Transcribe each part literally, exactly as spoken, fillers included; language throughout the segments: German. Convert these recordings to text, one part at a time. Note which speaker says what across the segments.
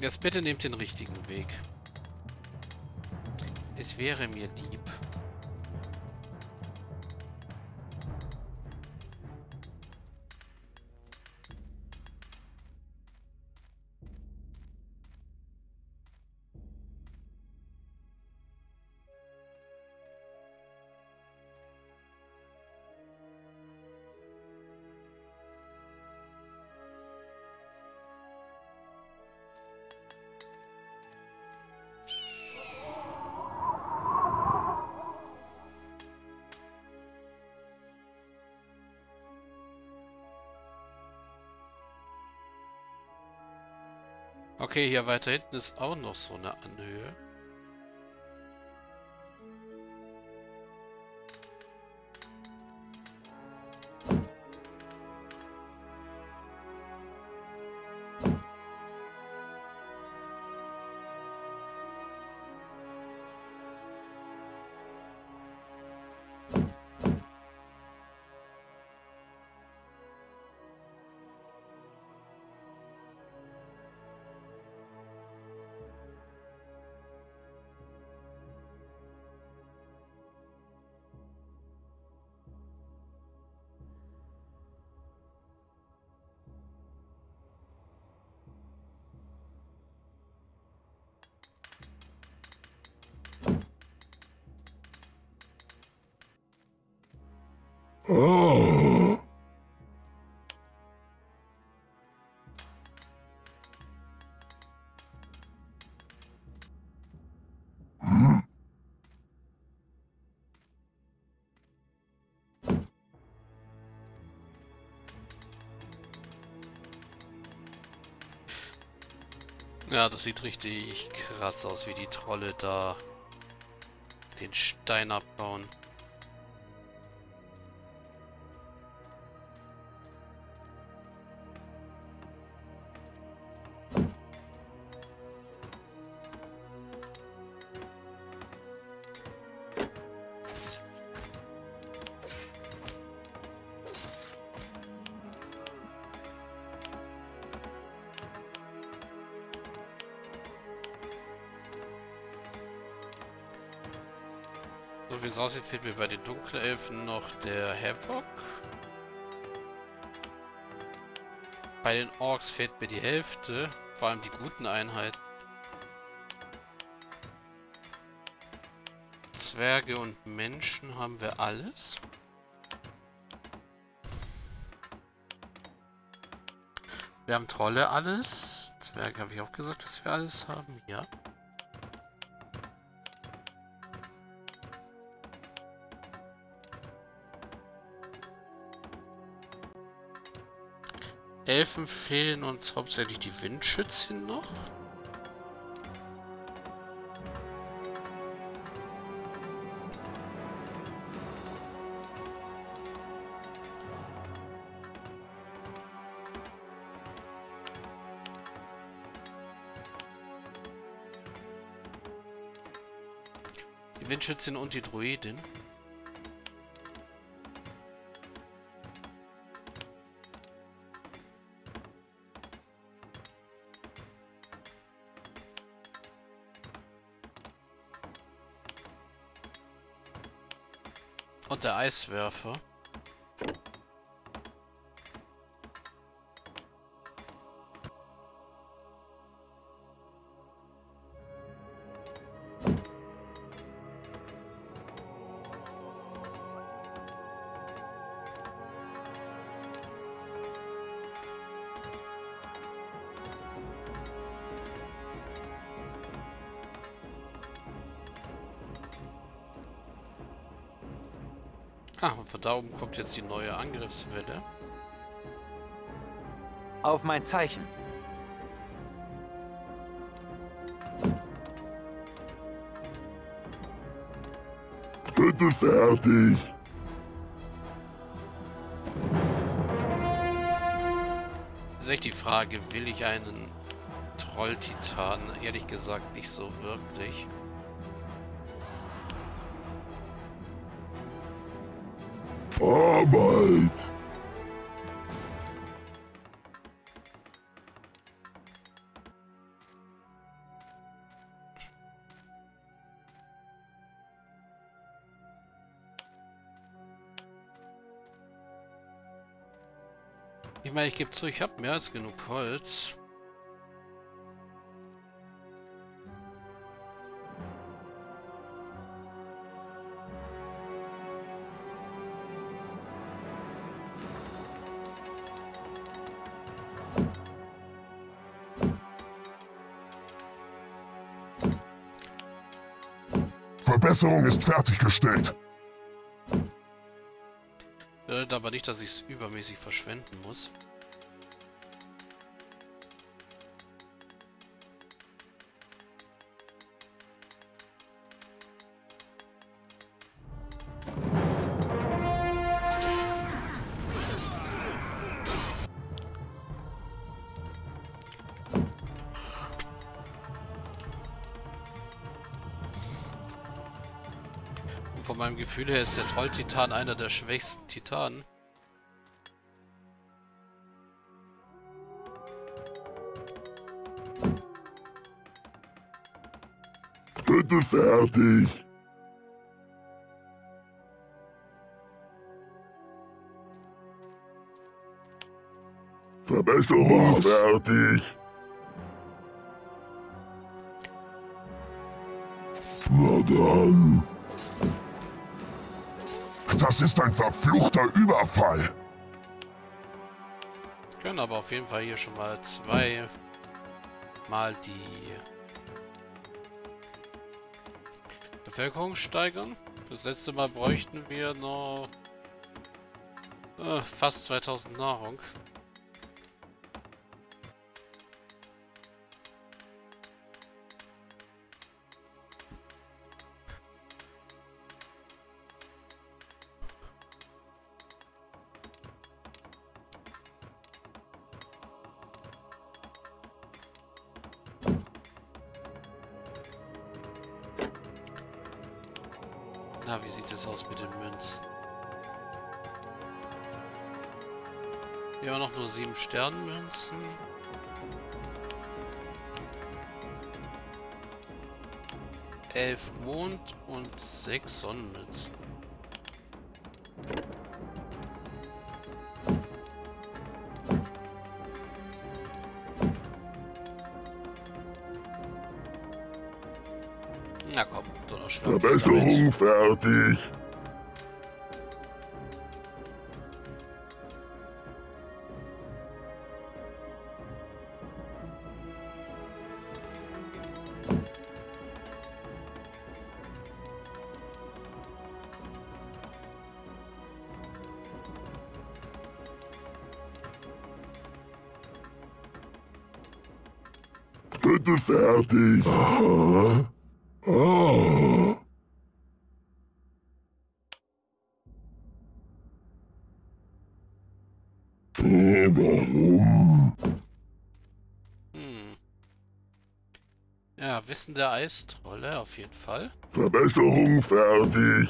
Speaker 1: Jetzt bitte nehmt den richtigen Weg. Es wäre mir lieb. Okay, hier weiter hinten ist auch noch so eine Anhöhe.
Speaker 2: Oh. Hm.
Speaker 1: Ja, das sieht richtig krass aus, wie die Trolle da den Stein abbauen. So wie es aussieht, fehlt mir bei den Dunkelelfen noch der Havoc. Bei den Orks fehlt mir die Hälfte, vor allem die guten Einheiten. Zwerge und Menschen haben wir alles. Wir haben Trolle alles. Zwerge habe ich auch gesagt, dass wir alles haben, ja. Elfen fehlen uns hauptsächlich die Windschützchen noch. Die Windschützin und die Druidin. Und der Eiswerfer. Ah, und von da oben kommt jetzt die neue Angriffswelle.
Speaker 3: Auf mein Zeichen.
Speaker 2: Bitte fertig.
Speaker 1: Ist echt die Frage, will ich einen Trolltitan? Ehrlich gesagt nicht so wirklich.
Speaker 2: Arbeit.
Speaker 1: Ich meine, ich gebe zu, ich habe mehr als genug Holz.
Speaker 2: Verbesserung ist fertiggestellt.
Speaker 1: Bedeutet aber nicht, dass ich es übermäßig verschwenden muss. Und von meinem Gefühl her ist der Trolltitan einer der schwächsten Titanen.
Speaker 2: Bitte fertig. Verbesserung Was? fertig. Na dann. Das ist ein verfluchter Überfall.
Speaker 1: Können aber auf jeden Fall hier schon mal zwei Mal die Bevölkerung steigern. Das letzte Mal bräuchten wir noch äh, fast zweitausend Nahrung. Na, wie sieht es aus mit den Münzen? Wir haben noch nur sieben Sternmünzen. Elf Mond und sechs Sonnenmünzen. Na komm, Donnerschlag.
Speaker 2: Verbesserung fertig. Bitte fertig. Ah. Ah. Äh, warum?
Speaker 1: Hm. Ja, Wissen der Eistrolle auf jeden Fall.
Speaker 2: Verbesserung fertig.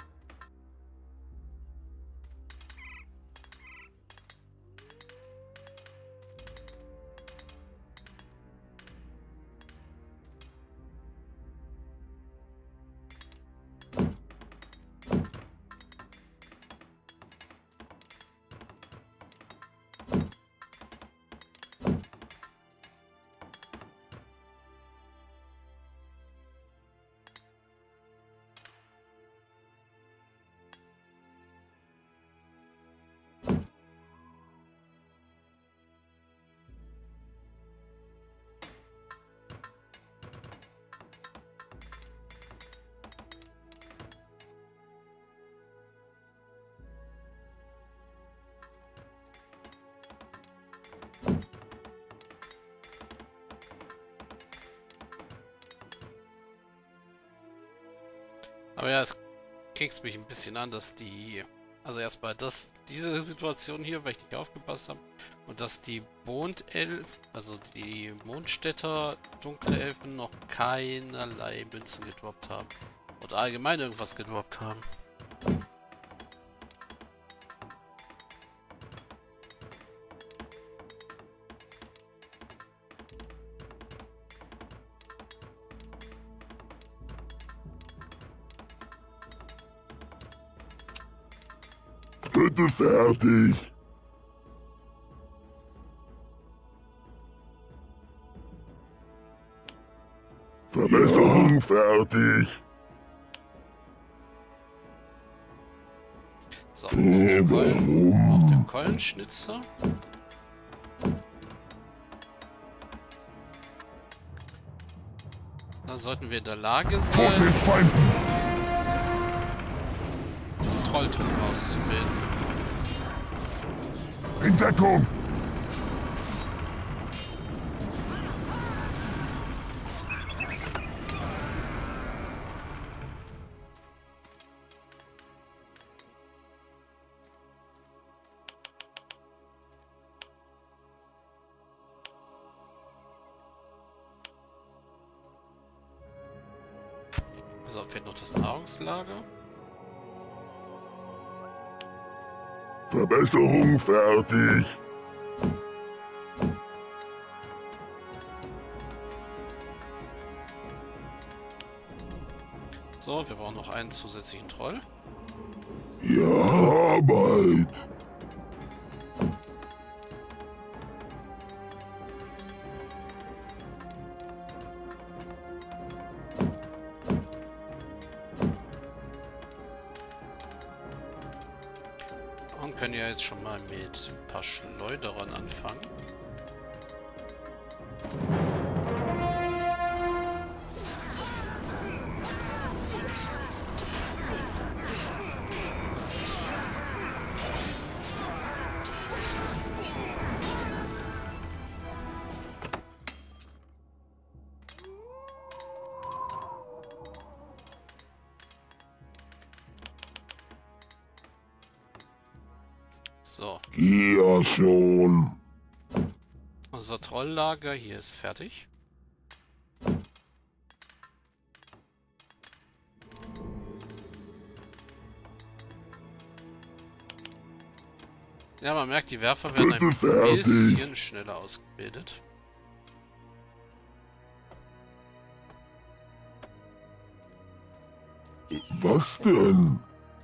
Speaker 1: Aber ja, es kekst mich ein bisschen an, dass die... Also erstmal, dass diese Situation hier, weil ich nicht aufgepasst habe, und dass die Mondelf, also die Mondstädter dunkle Elfen noch keinerlei Münzen gedroppt haben. Oder allgemein irgendwas gedroppt haben.
Speaker 2: Bitte fertig. Verbesserung fertig.
Speaker 1: So, äh,
Speaker 2: warum?
Speaker 1: auch den Keulenschnitzer. Dann sollten wir in der Lage
Speaker 2: Vor den
Speaker 1: sein,
Speaker 2: Feinden.
Speaker 1: Trolltruppen auszubilden.
Speaker 2: In Deckung.
Speaker 1: So, fehlt noch das Nahrungslager.
Speaker 2: Verbesserung fertig.
Speaker 1: So, wir brauchen noch einen zusätzlichen Troll.
Speaker 2: Ja, Arbeit.
Speaker 1: Und können ja jetzt schon mal mit ein paar Schleuderern anfangen. So,
Speaker 2: Ja, schon.
Speaker 1: unser Trolllager hier ist fertig. Ja, man merkt, die Werfer werden ein
Speaker 2: Bitte fertig.
Speaker 1: bisschen schneller ausgebildet.
Speaker 2: Was denn?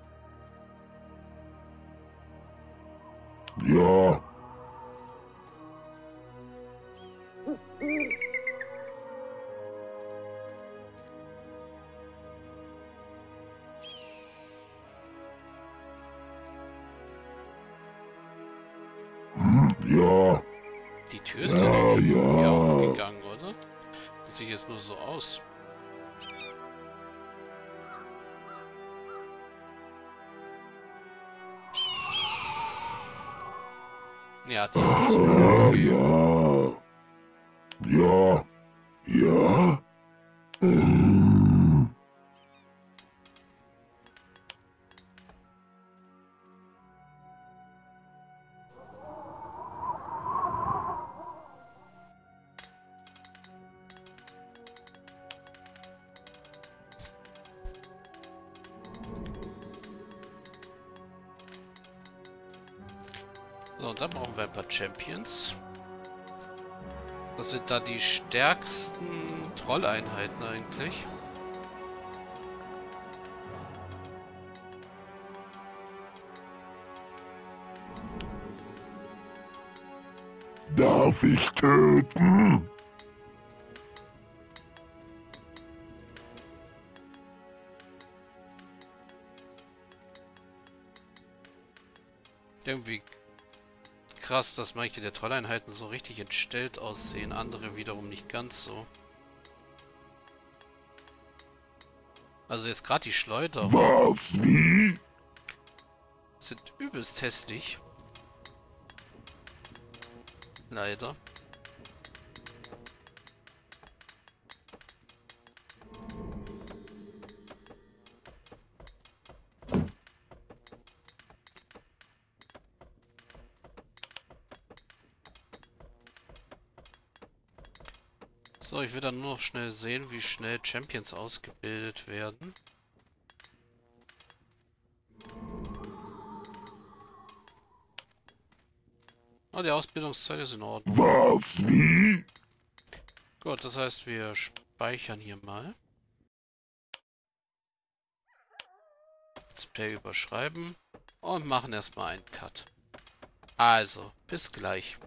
Speaker 2: Ja. Hm, ja.
Speaker 1: Die Tür ist
Speaker 2: Ja,
Speaker 1: doch nicht irgendwie
Speaker 2: ja.
Speaker 1: aufgegangen, oder? Das sieht jetzt nur so aus. Ja, die ist zu.
Speaker 2: Ja, ja. Ja. Ja. Hm.
Speaker 1: So, und dann brauchen wir ein paar Champions. Das sind da die stärksten Trolleinheiten eigentlich.
Speaker 2: Darf ich töten?
Speaker 1: Irgendwie krass, dass manche der Trolleinheiten so richtig entstellt aussehen, andere wiederum nicht ganz so. Also jetzt gerade die Schleuder
Speaker 2: Was? Wie?
Speaker 1: sind übelst hässlich. Leider. So, ich will dann nur noch schnell sehen, wie schnell Champions ausgebildet werden. Oh, die Ausbildungszeit ist in Ordnung.
Speaker 2: Was? Wie?
Speaker 1: Gut, das heißt, wir speichern hier mal. Display überschreiben und machen erstmal einen Cut. Also, bis gleich.